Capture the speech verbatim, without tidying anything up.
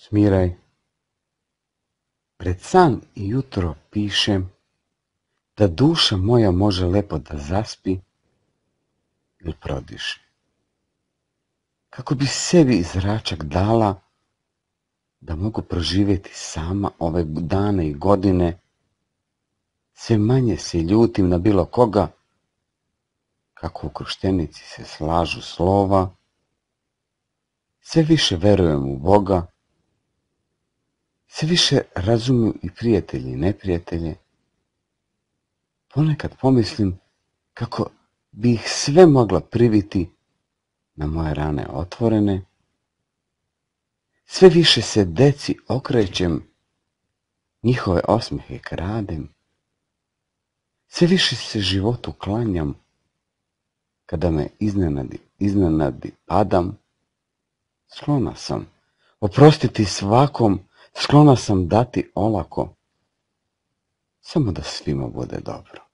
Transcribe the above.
Smiraj. Pred san i jutro pišem da duša moja može lepo da zaspi ili prodiše. Kako bi sebi zračak dala da mogu proživjeti sama ove dane i godine, sve manje se ljutim na bilo koga, kako u krštenici se slažu slova, sve više verujem u Boga, sve više razumijem i prijatelje i neprijatelje. Ponekad pomislim kako bi ih sve mogla priviti na moje rane otvorene. Sve više se deci okrećem, njihove osmijehe kradem. Sve više se životu klanjam, kada me iznenadi, iznenadi padam. Sklona sam oprostiti svakom, sklona sam dati olako, samo da svima bude dobro.